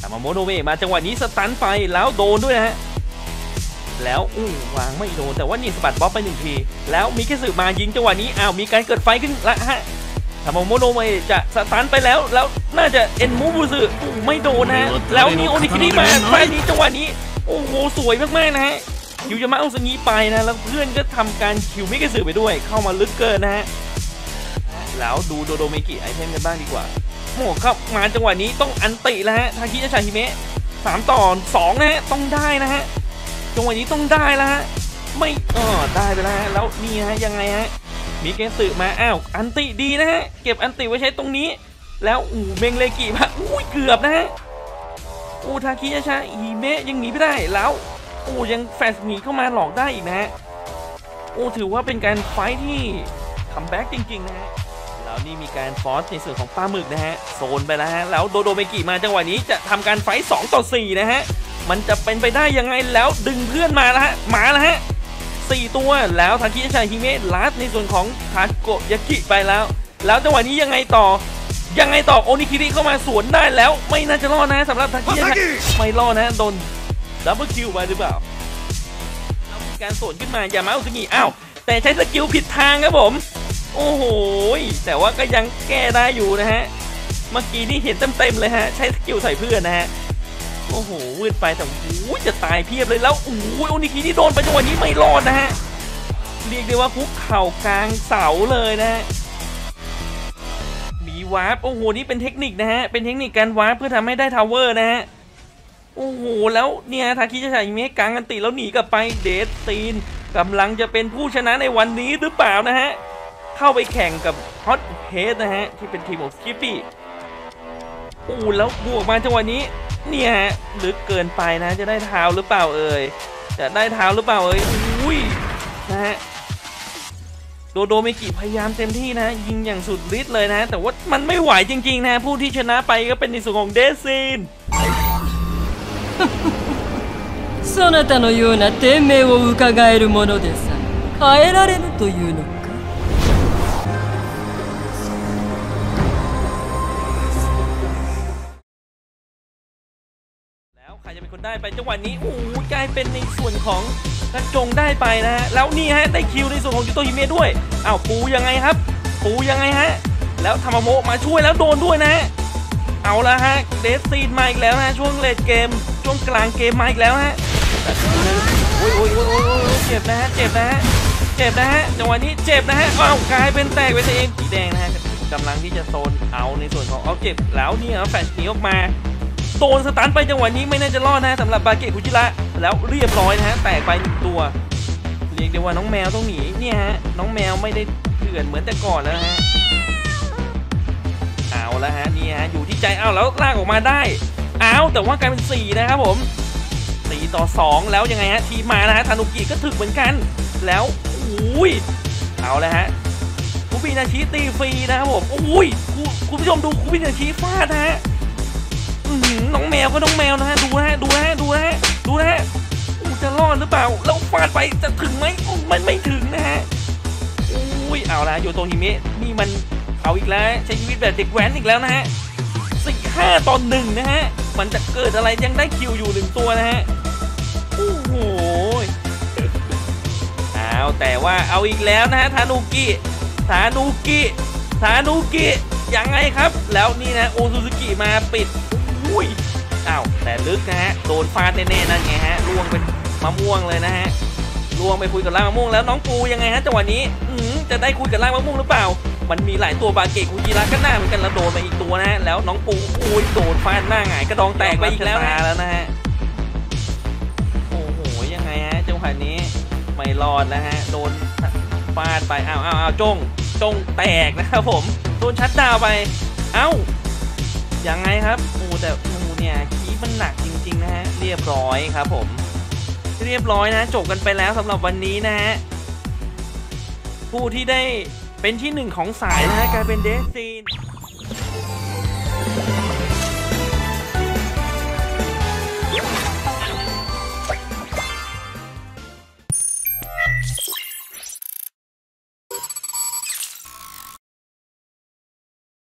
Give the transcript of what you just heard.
ามาโมโนเมะมาจังหวะนี้สตันไปแล้วโดนด้วยนะฮะแล้ววางไม่โดนแต่ว่านี่สปัดบ๊อบไป1 ทีแล้วมีแค่สื่อมายิงจังหวะนี้มีการเกิดไฟขึ้นละฮะทามาโมโนเมะจะสตันไปแล้วน่าจะเอ็นมูบูซึไม่โดนนะแล้วนี่โอนิคิริมาไฟนี้จังหวะนี้โอ้โหสวยมากๆนะฮะคิวยามาอุสงิไปนะแล้วเพื่อนก็ทำการคิวมิกาสึไปด้วยเข้ามาลึกเกินนะฮะแล้วดูโดโดเมกิไอเทมกันบ้างดีกว่าโอ้เข้ามาจังหวะนี้ต้องอันติแล้วฮะทาคิยะชาฮิเมะ3-2นะฮะต้องได้นะฮะจังหวะนี้ต้องได้แล้วฮะไม่ได้ไปแล้วฮะแล้วนี่ฮะยังไงฮะมีเกสึมาอันติดีนะฮะเก็บอันติไว้ใช้ตรงนี้แล้วเมงเลกิมาเกือบนะฮะทาคิยะชาฮิเมะยังหนีไม่ได้แล้วยังแฟชหนีเข้ามาหลอกได้อีกนะฮะถือว่าเป็นการไฟที่คัมแบ็กจริงๆนะฮะแล้วนี่มีการฟอสในส่วนของปลาหมึกนะฮะโซนไปแล้วฮะแล้วโดโดเมกิมาจังหวะนี้จะทำการไฟ2-4นะฮะมันจะเป็นไปได้ยังไงแล้วดึงเพื่อนมาแล้วฮะมาแล้วฮะ4 ตัวแล้วทาคิยะชาฮิเมะลัดในส่วนของทาโกยากิไปแล้วจังหวะนี้ยังไงต่อโอนิคิริเข้ามาสวนได้แล้วไม่น่าจะรอดนะสำหรับทาคิยะชาไม่รอดนะโดนดับเบิลคิวมาหรือเปล่าเอาการสวนขึ้นมายามาอุสงิแต่ใช้สกิลผิดทางครับผมโอ้โหแต่ว่าก็ยังแก้ได้อยู่นะฮะเมื่อกี้นี่เห็นเต็มเลยฮะใช้สกิลใส่เพื่อนนะฮะโอ้โหวืดไปแต่จะตายเพียบเลยแล้วโอนิคิริโดนไปจังหวะนี้ไม่รอดนะฮะเรียกได้ว่าคุกเข่ากลางเสาเลยนะฮะมีวาร์ปนี่เป็นเทคนิคนะฮะเป็นเทคนิคการวาร์ปเพื่อทำให้ได้ทาวเวอร์นะฮะแล้วเนี่ยทาคิยะชาฮิเมะกลางอันติแล้วหนีกลับไปเดสตีนกำลังจะเป็นผู้ชนะในวันนี้หรือเปล่านะฮะเข้าไปแข่งกับฮอตเฮดนะฮะที่เป็นทีมของสกิปปี้แล้วบวกมาจังหวะนี้เนี่ยฮะลึกเกินไปนะจะได้เท้าหรือเปล่าจะได้เท้าหรือเปล่านะฮะโดเมกิพยายามเต็มที่นะยิงอย่างสุดฤทธิ์เลยนะแต่ว่ามันไม่ไหวจริงๆนะผู้ที่ชนะไปก็เป็นในส่วนของเดซีนそなたのような天命を伺えるものでさえ変えられぬというのかแล้วใครจะเป็นคนได้ไปจังหวะนี้กลายเป็นในส่วนของกระจงได้ไปนะฮะแล้วนี่ฮะได้คิวในส่วนของยูโตฮิเมะด้วยปูยังไงครับปูยังไงฮะแล้วทามาโมะมาช่วยแล้วโดนด้วยนะเอาละฮะเดสซีนมาอีกแล้วนะช่วงเลดเกมช่วงกลางเกมมาอีกแล้วฮะเจ็บนะฮะเจ็บนะฮะจังหวะนี้เจ็บนะฮะกลายเป็นแตกไปเองสีแดงนะฮะกำลังที่จะโซนเอาในส่วนของเจ็บแล้วนี่แฟชหนีออกมาโดนสตันไปจังหวะนี้ไม่น่าจะรอดนะสำหรับบาเกะคุจิระแล้วเรียบร้อยนะฮะแตกไป1 ตัวเรียกได้ว่าน้องแมวต้องหนีเนี่ยฮะน้องแมวไม่ได้เถื่อนเหมือนแต่ก่อนแล้วฮะเอาแล้วฮะนี่ฮะอยู่ที่ใจแล้วลากออกมาได้แต่ว่ากลายเป็น4นะครับผม4-2แล้วยังไงฮะทีมานะฮะทานุกิก็ถึกเหมือนกันแล้วเอาแล้วฮะคุบินาชิตีฟรีนะครับผมคุณผู้ชมดูคุบินาชิฟาดนะฮะน้องแมวก็น้องแมวนะฮะดูนะฮะจะรอดหรือเปล่าแล้วฟาดไปจะถึงไหมมันไม่ถึงนะฮะเอาละโยโตฮิเมะนี่มันเอาอีกแล้วใช้ชีวิตแบบเด็กแว้นอีกแล้วนะฮะ4-5-1นะฮะมันจะเกิดอะไรยังได้คิวอยู่1 ตัวนะฮะแต่ว่าเอาอีกแล้วนะฮะทานุกิยังไงครับแล้วนี่นะโอซูซูกิมาปิดแต่ลึกนะฮะโดนฟาดแน่ๆนั่นไงฮะล่วงเป็นมะม่วงเลยนะฮะล่วงไปคุยกับล่างมะม่วงแล้วน้องปูยังไงฮะจังหวะนี้จะได้คุยกับล่างมะม่วงหรือเปล่ามันมีหลายตัวบาเกะคุจิระก็หน้าเหมือนกันแล้วโดนไปอีกตัวนะฮะแล้วน้องปูโดนฟาดหน้าหงายกระดองแตกไปอีกแล้วนะฮะยังไงฮะจังหวะนี้ไม่รอดนะฮะโดนฟาดไปจงแตกนะครับผมโดนชัดดาวไปยังไงครับแต่เนี่ยคีบมันหนักจริงๆนะฮะเรียบร้อยครับผมเรียบร้อยนะจบกันไปแล้วสำหรับวันนี้นะฮะผู้ที่ได้เป็นที่1ของสายนะฮะกลายเป็นเดสซีน